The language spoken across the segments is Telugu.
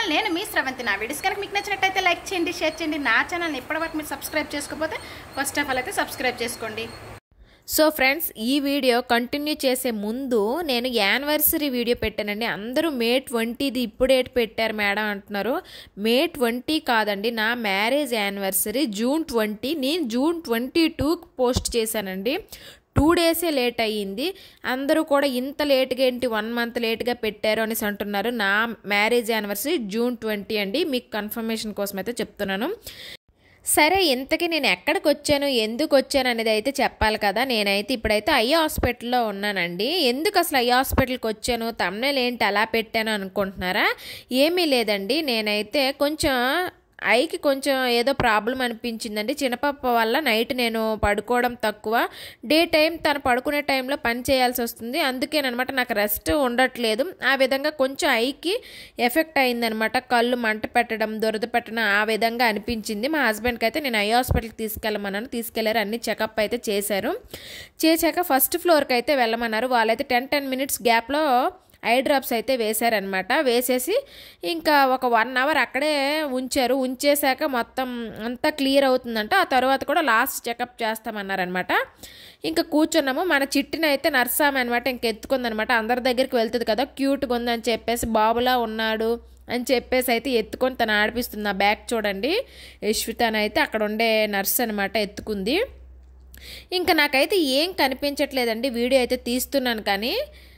ఛానల్ నేను మీ శ్రవంతి. నా వీడియోస్ కనుక మీకు నచ్చినట్టయితే లైక్ చేయండి, షేర్ చేయండి. నా ఛానల్ని ఇప్పటివరకు మీరు సబ్స్క్రైబ్ చేసుకోకపోతే ఫస్ట్ ఆఫ్ ఆల్ అయితే సబ్స్క్రైబ్ చేసుకోండి. సో ఫ్రెండ్స్, ఈ వీడియో కంటిన్యూ చేసే ముందు నేను యానివర్సరీ వీడియో పెట్టానండి. అందరూ మే 20ది ఇప్పుడు డేట్ పెట్టారు మేడం అంటున్నారు. మే 20 కాదండి, నా మ్యారేజ్ యానివర్సరీ జూన్ 20. నేను జూన్ 22 పోస్ట్ చేశానండి. 2 డేసే లేట్ అయ్యింది. అందరూ కూడా ఇంత లేట్గా ఏంటి 1 మంత్ లేట్గా పెట్టారు అనేసి అంటున్నారు. నా మ్యారేజ్ యానివర్సరీ జూన్ 20 అండి. మీకు కన్ఫర్మేషన్ కోసం అయితే చెప్తున్నాను. సరే, ఇంతకీ నేను ఎక్కడికి వచ్చాను, ఎందుకు వచ్చాను అనేది అయితే చెప్పాలి కదా. నేనైతే ఇప్పుడైతే ఐ హాస్పిటల్లో ఉన్నానండి. ఎందుకు అసలు ఐ హాస్పిటల్కి వచ్చాను, తమ్నెయిల్ ఏంటి అలా పెట్టాను అనుకుంటున్నారా? ఏమీ లేదండి, నేనైతే కొంచెం ఐకి కొంచెం ఏదో ప్రాబ్లం అనిపించిందండి. చిన్నపాప వల్ల నైట్ నేను పడుకోవడం తక్కువ, డే టైం తను పడుకునే టైంలో పని చేయాల్సి వస్తుంది. అందుకేనమాట నాకు రెస్ట్ ఉండట్లేదు. ఆ విధంగా కొంచెం ఐకి ఎఫెక్ట్ అయిందనమాట. కళ్ళు మంట పెట్టడం, దురద పెట్టడం ఆ విధంగా అనిపించింది. మా హస్బెండ్కి అయితే నేను ఐ హాస్పిటల్కి తీసుకెళ్ళమన్నాను. తీసుకెళ్లారు, అన్ని చెకప్ అయితే చేశారు. చేశాక ఫస్ట్ ఫ్లోర్కి అయితే వెళ్ళమన్నారు. వాళ్ళైతే 10 మినిట్స్ గ్యాప్లో ఐ డ్రాప్స్ అయితే వేశారనమాట. వేసేసి ఇంకా ఒక 1 అవర్ అక్కడే ఉంచారు. ఉంచేశాక మొత్తం అంతా క్లియర్ అవుతుందంట. ఆ తర్వాత కూడా లాస్ట్ చెకప్ చేస్తామన్నారనమాట. ఇంకా కూర్చున్నాము. మన చిట్టిని అయితే నర్సామె అనమాట ఇంక ఎత్తుకుందనమాట. అందరి దగ్గరికి వెళ్తుంది కదా, క్యూట్గా ఉందని చెప్పేసి, బాబులా ఉన్నాడు అని చెప్పేసి అయితే ఎత్తుకొని తను ఆడిపిస్తుంది. నా బ్యాగ్ చూడండి, యశ్వితనైతే అక్కడ ఉండే నర్స్ అనమాట ఎత్తుకుంది. ఇంకా నాకైతే ఏం కనిపించట్లేదండి, వీడియో అయితే తీస్తున్నాను కానీ.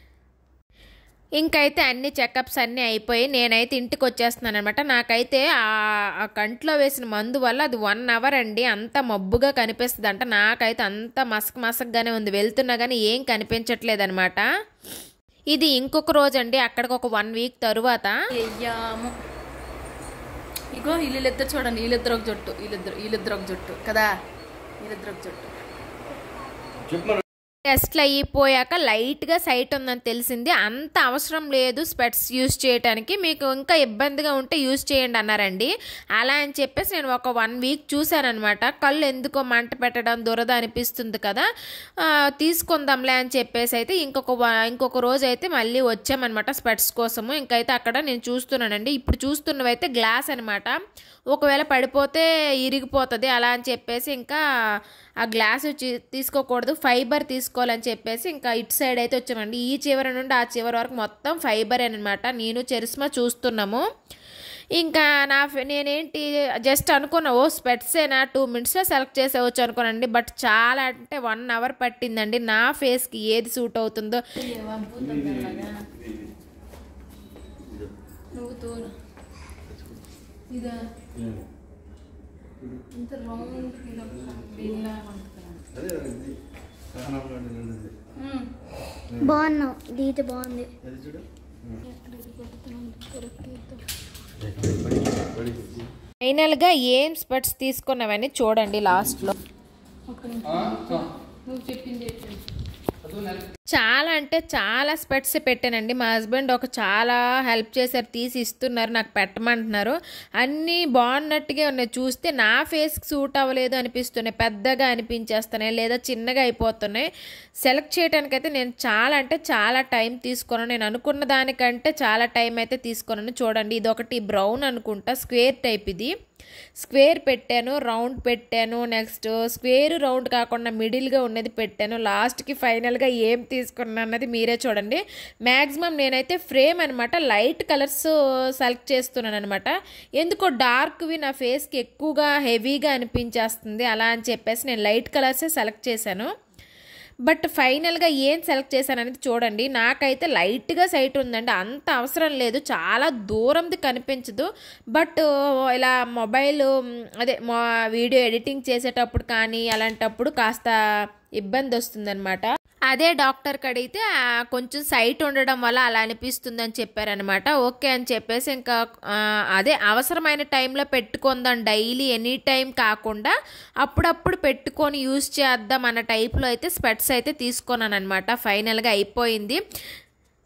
ఇంకైతే అన్ని చెకప్స్ అన్నీ అయిపోయి నేనైతే ఇంటికి వచ్చేస్తున్నాను అనమాట. నాకైతే ఆ కంట్లో వేసిన మందు వల్ల అది 1 అవర్ అండి అంత మబ్బుగా కనిపిస్తుంది అంట. నాకైతే అంత మసకగానే ఉంది, వెళ్తున్నా కానీ ఏం కనిపించట్లేదు అనమాట. ఇది ఇంకొక రోజు అండి, అక్కడికి ఒక 1 వీక్ తరువాత. అయ్యాము ఇగో వీళ్ళిద్దరు చూడండి, వీళ్ళిద్దరు ఒక జట్టు, వీళ్ళిద్దరు ఒక జట్టు కదా, వీళ్ళిద్దరు ఒక జట్టు. టెస్ట్లు అయిపోయాక లైట్గా సైట్ ఉందని తెలిసింది. అంత అవసరం లేదు స్పెట్స్ యూజ్ చేయడానికి, మీకు ఇంకా ఇబ్బందిగా ఉంటే యూజ్ చేయండి అన్నారండి. అలా అని చెప్పేసి నేను ఒక 1 వీక్ చూశానమాట. కళ్ళు ఎందుకో మంట పెట్టడం, దురద అనిపిస్తుంది కదా, తీసుకుందాంలే అని చెప్పేసి అయితే ఇంకొక రోజు అయితే మళ్ళీ వచ్చామన్నమాట స్పెట్స్ కోసము. ఇంకైతే అక్కడ నేను చూస్తున్నానండి. ఇప్పుడు చూస్తున్నవైతే గ్లాస్ అనమాట. ఒకవేళ పడిపోతే ఇరిగిపోతుంది అలా అని చెప్పేసి ఇంకా ఆ గ్లాస్ తీసుకోకూడదు, ఫైబర్ తీసుకోవాలని చెప్పేసి ఇంకా ఇటు సైడ్ అయితే వచ్చామండి. ఈ చివరి నుండి ఆ చివరి వరకు మొత్తం ఫైబర్ అనమాట. నేను చరిస్మా చూస్తున్నాము. ఇంకా నేనేంటి జస్ట్ అనుకున్నా, ఓ స్పెట్సేనా 2 మినిట్స్లో సెలెక్ట్ చేసేవచ్చు అనుకోనండి. బట్ చాలా అంటే 1 అవర్ పట్టిందండి నా ఫేస్కి ఏది సూట్ అవుతుందో. బాగున్నావు, దీత బాగుంది. ఫైనల్గా ఏం స్పెట్స్ తీసుకున్నామని చూడండి లాస్ట్లో. చాలా అంటే చాలా స్పెట్స్ పెట్టానండి. మా హస్బెండ్ చాలా హెల్ప్ చేశారు, తీసి ఇస్తున్నారు, నాకు పెట్టమంటున్నారు. అన్నీ బాగున్నట్టుగా ఉన్నాయి. చూస్తే నా ఫేస్కి సూట్ అవ్వలేదు అనిపిస్తున్నాయి, పెద్దగా అనిపించేస్తున్నాయి లేదా చిన్నగా అయిపోతున్నాయి. సెలెక్ట్ చేయడానికైతే నేను చాలా అంటే చాలా టైం తీసుకున్నాను. నేను అనుకున్న దానికంటే చాలా టైం అయితే తీసుకున్నాను. చూడండి, ఇది ఒకటి బ్రౌన్ అనుకుంటా, స్క్వేర్ టైప్. ఇది స్క్వేర్ పెట్టాను, రౌండ్ పెట్టాను, నెక్స్ట్ స్క్వేర్ రౌండ్ కాకుండా మిడిల్గా ఉన్నది పెట్టాను. లాస్ట్కి ఫైనల్గా ఏం తీసుకున్నాను అన్నది మీరే చూడండి. మ్యాక్సిమం నేనైతే ఫ్రేమ్ అనమాట లైట్ కలర్స్ సెలెక్ట్ చేస్తున్నాను అనమాట. ఎందుకో డార్క్వి నా ఫేస్కి ఎక్కువగా హెవీగా అనిపించేస్తుంది, అలా అని చెప్పేసి నేను లైట్ కలర్సే సెలెక్ట్ చేశాను. బట్ ఫైనల్గా ఏం సెలెక్ట్ చేశాను అనేది చూడండి. నాకైతే లైట్గా సైట్ ఉందండి, అంత అవసరం లేదు, చాలా దూరంది కనిపించదు. బట్ ఇలా మొబైల్ వీడియో ఎడిటింగ్ చేసేటప్పుడు కానీ అలాంటప్పుడు కాస్త ఇబ్బంది వస్తుందన్నమాట. అదే డాక్టర్కి అడిగితే కొంచెం సైట్ ఉండడం వల్ల అలా అనిపిస్తుంది అని చెప్పారనమాట. ఓకే అని చెప్పేసి ఇంకా అదే అవసరమైన టైంలో పెట్టుకుందాం, డైలీ ఎనీ టైం కాకుండా అప్పుడప్పుడు పెట్టుకొని యూజ్ చేద్దాం అన్న టైప్లో అయితే స్పెట్స్ అయితే తీసుకున్నాను అనమాట. ఫైనల్గా అయిపోయింది.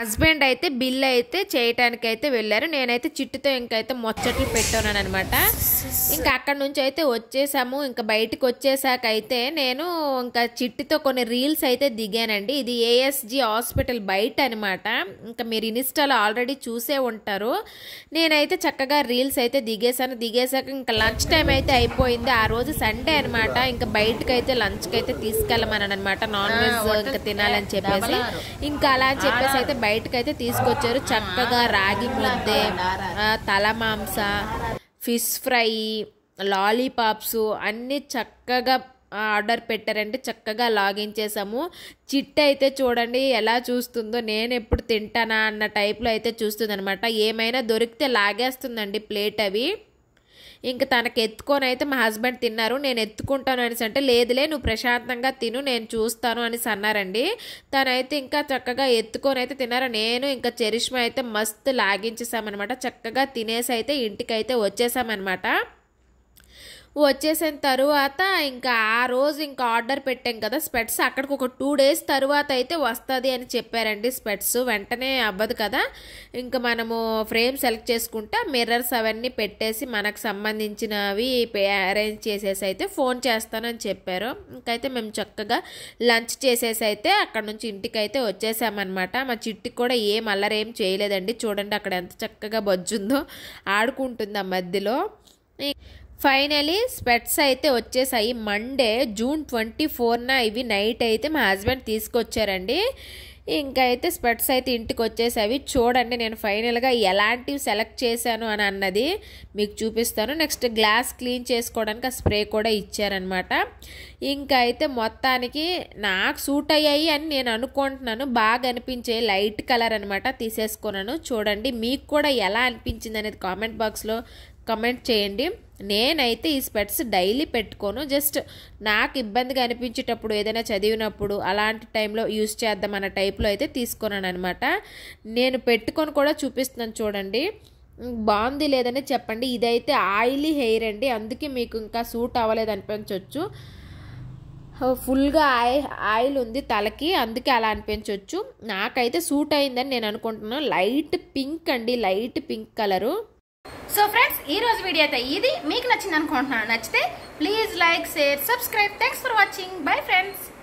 హస్బెండ్ అయితే బిల్ అయితే చేయటానికి అయితే వెళ్ళారు. నేనైతే చిట్టుతో ఇంకైతే ముచ్చట్లు పెట్టాను అనమాట. ఇంకా అక్కడ నుంచి అయితే వచ్చేసాము. ఇంకా బయటకు వచ్చేసాక అయితే నేను ఇంకా చిట్టుతో కొన్ని రీల్స్ అయితే దిగానండి. ఇది ఏఎస్జి హాస్పిటల్ బయట అనమాట. ఇంకా మీరు ఇన్స్టాలో ఆల్రెడీ చూసే ఉంటారు. నేనైతే చక్కగా రీల్స్ అయితే దిగేసాక ఇంకా లంచ్ టైం అయితే అయిపోయింది. ఆ రోజు సండే అనమాట. ఇంకా బయటకు అయితే లంచ్కి అయితే తీసుకెళ్ళమని అనమాట, నాన్ వెజ్ ఇంకా తినాలని చెప్పేసి. ఇంకా అలా అని చెప్పేసి అయితే బయటకైతే తీసుకొచ్చారు. చక్కగా రాగి ముద్దే, తల మాంస, ఫిష్ ఫ్రై, లాలీపాప్స్ అన్నీ చక్కగా ఆర్డర్ పెట్టారంటే చక్కగా లాగిన్ చేసాము. చిట్టు అయితే చూడండి ఎలా చూస్తుందో, నేను ఎప్పుడు తింటానా అన్న టైప్లో అయితే చూస్తుంది అనమాట. ఏమైనా దొరికితే లాగేస్తుందండి ప్లేట్ అవి. ఇంకా తనకి ఎత్తుకొని అయితే మా హస్బెండ్ తిన్నారు. నేను ఎత్తుకుంటాను అనేసి అంటే లేదులే నువ్వు ప్రశాంతంగా తిను నేను చూస్తాను అనేసి అన్నారండి. తనైతే ఇంకా చక్కగా ఎత్తుకొని అయితే తిన్నారు. నేను ఇంకా చరిష్మా అయితే మస్తు లాగించేసామన్నమాట. చక్కగా తినేసి అయితే ఇంటికి అయితే వచ్చేసామన్నమాట. వచ్చేసిన తరువాత ఇంకా ఆ రోజు ఇంకా ఆర్డర్ పెట్టాం కదా స్పెట్స్, అక్కడికి ఒక 2 days తరువాత అయితే వస్తుంది అని చెప్పారండి. స్పెట్స్ వెంటనే అవ్వదు కదా. ఇంకా మనము ఫ్రేమ్ సెలెక్ట్ చేసుకుంటే మిర్రర్స్ అవన్నీ పెట్టేసి మనకు సంబంధించినవి అరేంజ్ చేసేసి అయితే ఫోన్ చేస్తానని చెప్పారు. ఇంకైతే మేము చక్కగా లంచ్ చేసేసి అయితే అక్కడ నుంచి ఇంటికి అయితే వచ్చేసామన్నమాట. మా చిట్టికి కూడా ఏం అల్లరేం చేయలేదండి. చూడండి అక్కడ ఎంత చక్కగా బొజ్జుందో, ఆడుకుంటుంది ఆ మధ్యలో. ఫైనలీ స్పెట్స్ అయితే వచ్చేసాయి. మండే June 24న ఇవి నైట్ అయితే మా హస్బెండ్ తీసుకొచ్చారండి. ఇంకా అయితే స్పెట్స్ అయితే ఇంటికి వచ్చేసావి. చూడండి నేను ఫైనల్గా ఎలాంటివి సెలెక్ట్ చేశాను అని అన్నది మీకు చూపిస్తాను. నెక్స్ట్ గ్లాస్ క్లీన్ చేసుకోవడానికి ఆ స్ప్రే కూడా ఇచ్చారనమాట. ఇంకా అయితే మొత్తానికి నాకు సూట్ అయ్యాయి అని నేను అనుకుంటున్నాను. బాగా అనిపించే లైట్ కలర్ అనమాట, తీసేసుకున్నాను. చూడండి మీకు కూడా ఎలా అనిపించింది అనేది కామెంట్ బాక్స్లో కమెంట్ చేయండి. నేనైతే ఈ స్పెట్స్ డైలీ పెట్టుకోను, జస్ట్ నాకు ఇబ్బందిగా అనిపించేటప్పుడు ఏదైనా చదివినప్పుడు అలాంటి టైంలో యూస్ చేద్దాం అన్న టైప్లో అయితే తీసుకున్నాను అనమాట. నేను పెట్టుకొని కూడా చూపిస్తున్నాను చూడండి. బాగుంది లేదని చెప్పండి. ఇదైతే ఆయిలీ హెయిర్ అండి, అందుకే మీకు ఇంకా సూట్ అవ్వలేదు అనిపించవచ్చు. ఫుల్గా ఆయిల్ ఉంది తలకి, అందుకే అలా అనిపించవచ్చు. నాకైతే సూట్ అయిందని నేను అనుకుంటున్నాను. లైట్ పింక్ అండి, light pink colour. So friends ఈ రోజు వీడియో అయితే ఇది మీకు నచ్చింది అనుకుంటున్నాను. నచ్చితే please like, share, subscribe. Thanks for watching. Bye friends.